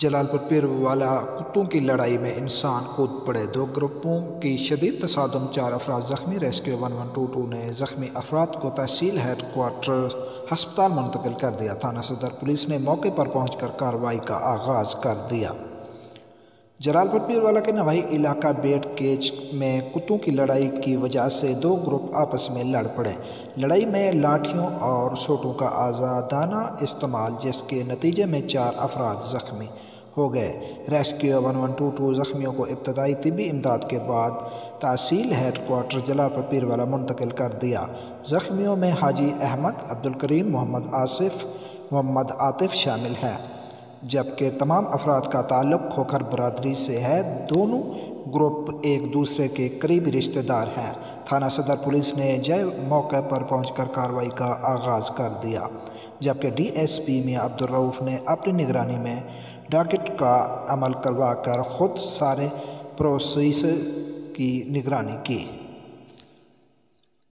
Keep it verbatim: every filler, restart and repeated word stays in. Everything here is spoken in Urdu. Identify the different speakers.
Speaker 1: جلال پور پیروالا کتوں کی لڑائی میں انسان کود پڑے، دو گروپوں کی شدید تصادم، چار افراد زخمی، rescue one one two two نے زخمی افراد کو تحصیل ہیڈ کوارٹر ہسپتال منتقل کر دیا۔ تھانہ صدر پولیس نے موقع پر پہنچ کر کارروائی کا آغاز کر دیا۔ جلال پور پیروالا کے نواحی علاقہ بیٹ کیچ میں کتوں کی لڑائی کی وجہ سے دو گروپ آپس میں لڑ پڑے۔ لڑائی میں لاٹھیوں اور سوٹوں کا آزادانہ استعمال، جس کے نتیجے میں چار افراد زخمی ہو گئے۔ Rescue one one two two زخمیوں کو ابتدائی طبی امداد کے بعد تحصیل ہیڈ کوارٹر جلال پور پیروالا منتقل کر دیا۔ زخمیوں میں حاجی احمد، عبدالکریم، محمد آصف، محمد عاطف شامل ہیں، جبکہ تمام افراد کا تعلق کھوکھر برادری سے ہے۔ دونوں گروپ ایک دوسرے کے قریبی رشتہ دار ہیں۔ تھانہ صدر پولیس نے جے موقع پر پہنچ کر کارروائی کا آغاز کر دیا، جبکہ ڈی ایس پی میاں عبدالرؤف نے اپنی نگرانی میں ڈاکٹ کا عمل کروا کر خود سارے پروسیس کی نگرانی کی۔